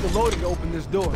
loader to open this door.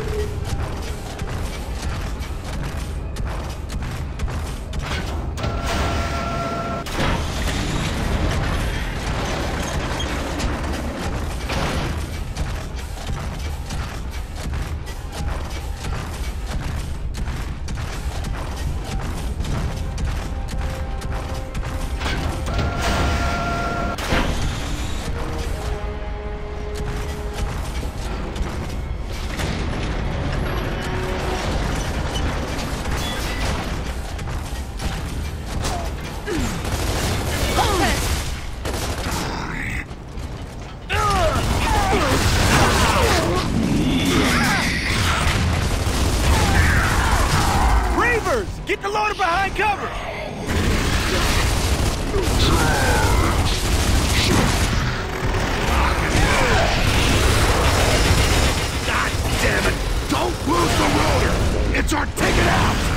Get the loader behind cover! God damn it! Don't lose the loader! It's our ticket out!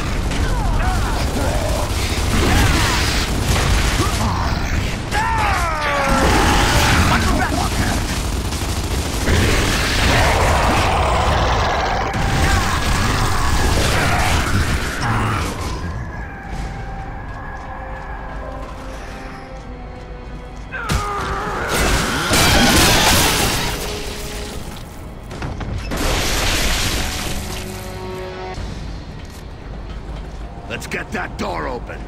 Let's get that door open.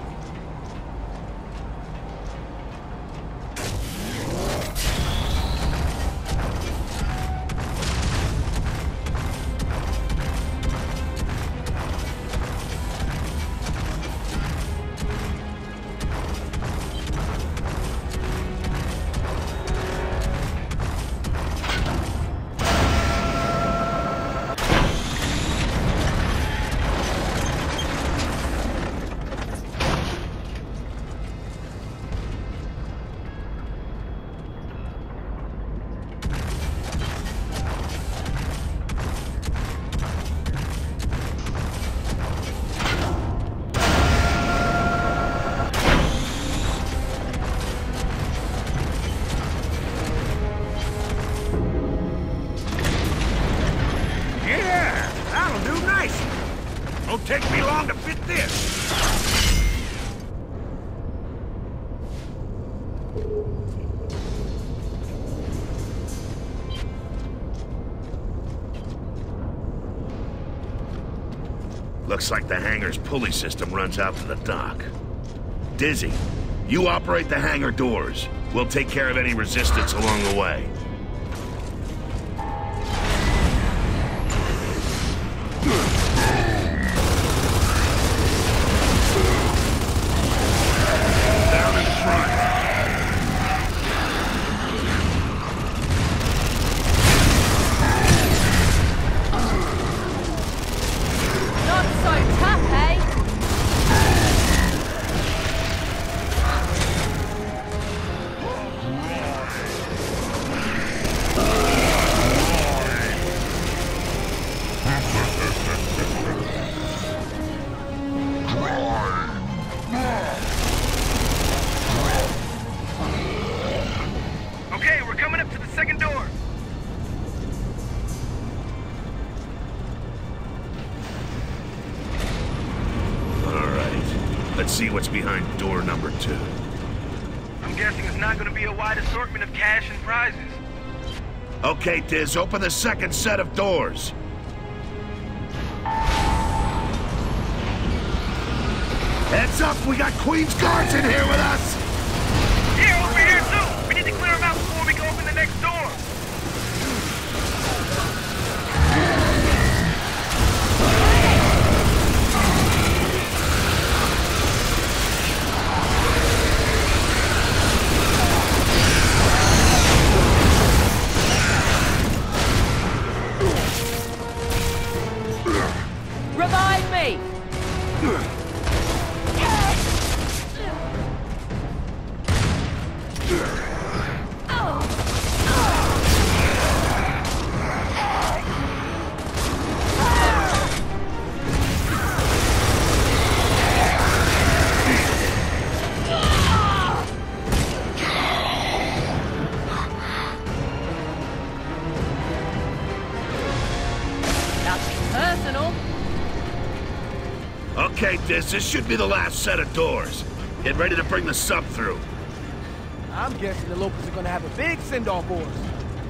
Don't take me long to fit this. Looks like the hangar's pulley system runs out to the dock. Dizzy, you operate the hangar doors. We'll take care of any resistance along the way. Let's see what's behind door number 2. I'm guessing it's not going to be a wide assortment of cash and prizes. Okay, Diz, open the second set of doors. Heads up, we got Queen's Guards in here with us! Yeah, over here too! We need to clear them out before we go open the next door! Revive me! Nothing personal. Okay, this should be the last set of doors. Get ready to bring the sub through. I'm guessing the locals are gonna have a big send-off for us.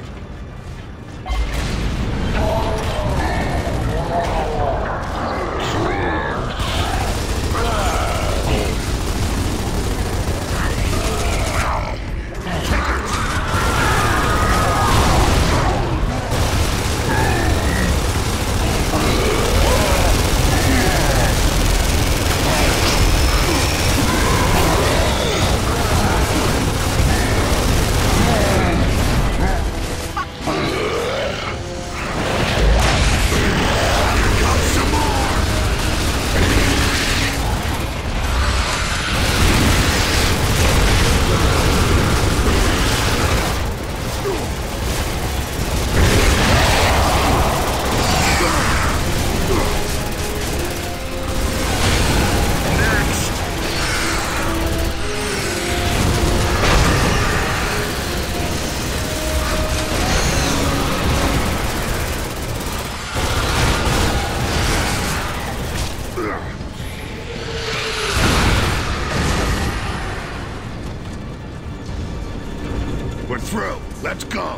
We're through. Let's go.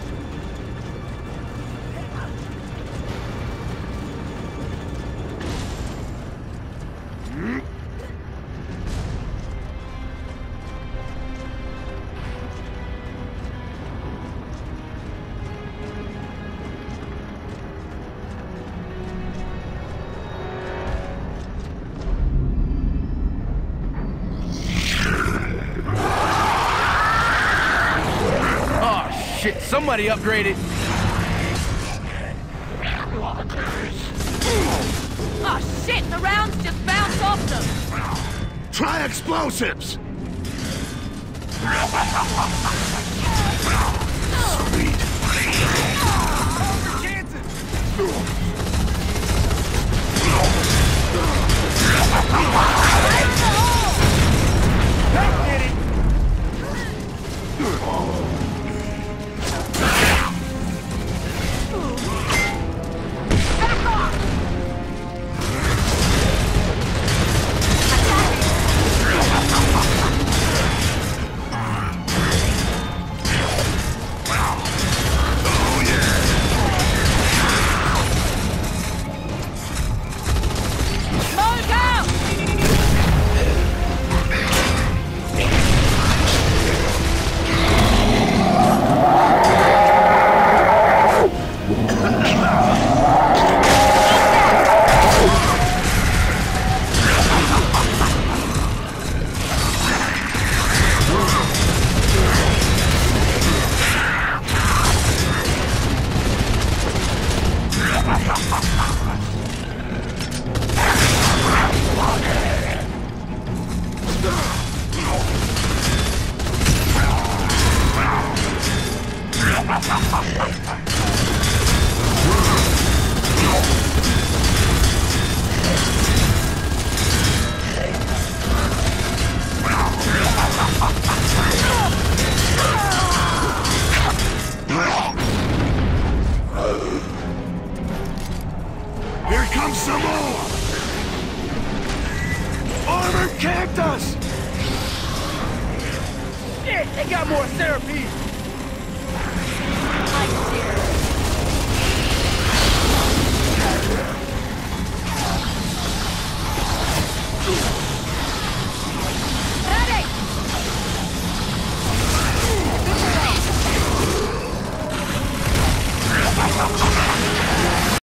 Shit, somebody upgraded. Oh shit, the rounds just bounced off them. Try explosives! Sweet. Here comes some more! Armored cactus! Shit, they got more therapy.